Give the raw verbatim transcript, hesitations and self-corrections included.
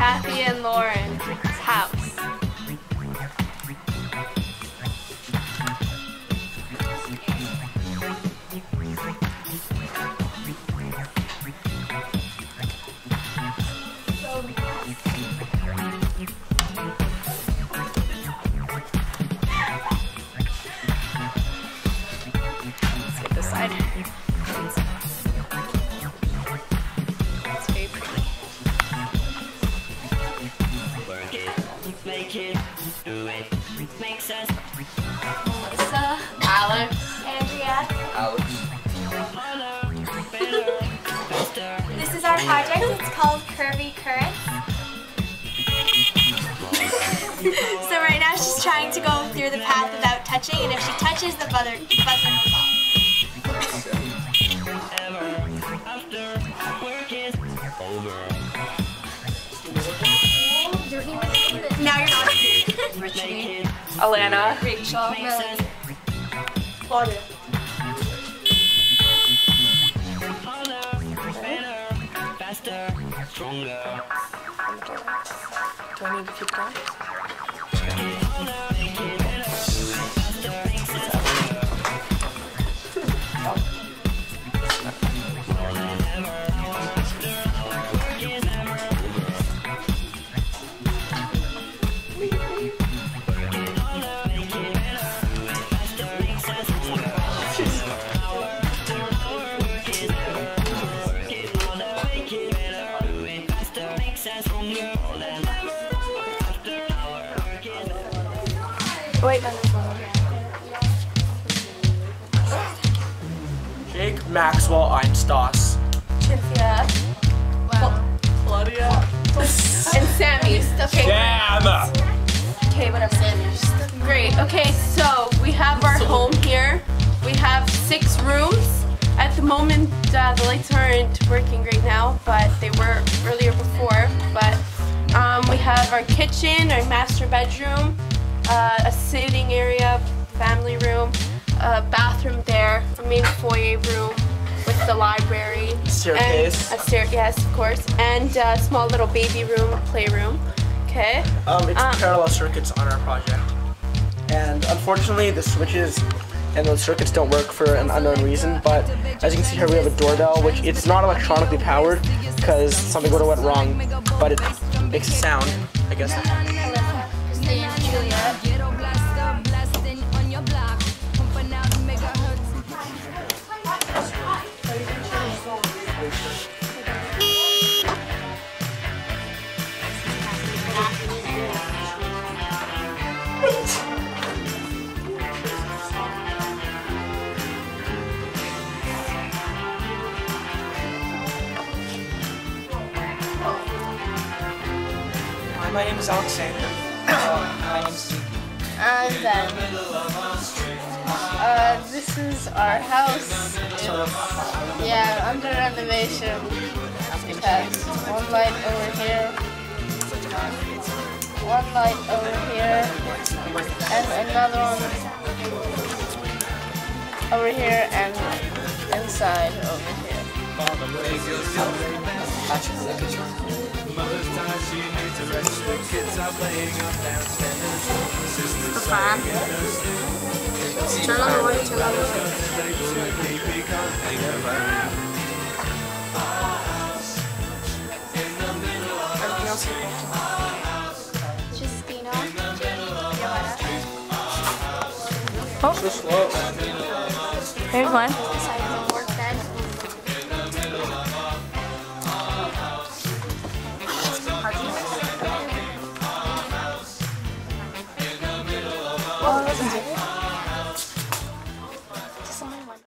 Kathy and Lauren's house. Let's get this side. It's very pretty. Work it, make it, do it, makes us. Melissa, Alex, Andrea. Alex. This is our project. It's called Curvy Currents. So right now she's trying to go through the path without touching, and if she touches, the buzzer, buzzer goes off. Now you're not. Richie, Alana, Rachel, Melanie. Claudia. Faster, stronger. Do I need to keep going? Wait, no, Jake Maxwell Einstos. Cynthia. Wow. Claudia. And Sammy. Okay. Damn! Okay, whatever. Great. Okay, so we have our home here. We have six rooms. At the moment, uh, the lights aren't working great now, but they were earlier before. But um, we have our kitchen, our master bedroom, uh, a sitting area, family room, a bathroom there, a main foyer room with the library. Staircase. And a stair, yes, of course, and a small little baby room, a playroom. Okay. Um, it's Um, parallel circuits on our project. And unfortunately, the switches and those circuits don't work for an unknown reason, but as you can see here, we have a doorbell, which it's not electronically powered because something would have went wrong, but it makes a sound, I guess. Alyssa, Christine, Juliet. Hi, my name is Alexander. Uh, my name is Steve. And then, uh, this is our house. Yeah, under renovation. Because one light over here, one light over here, and another one over here, and inside over here. The fan. Turn on the light, turn on the Everything else is Justina. So slow. Here's one. This side is a work bed. Oh,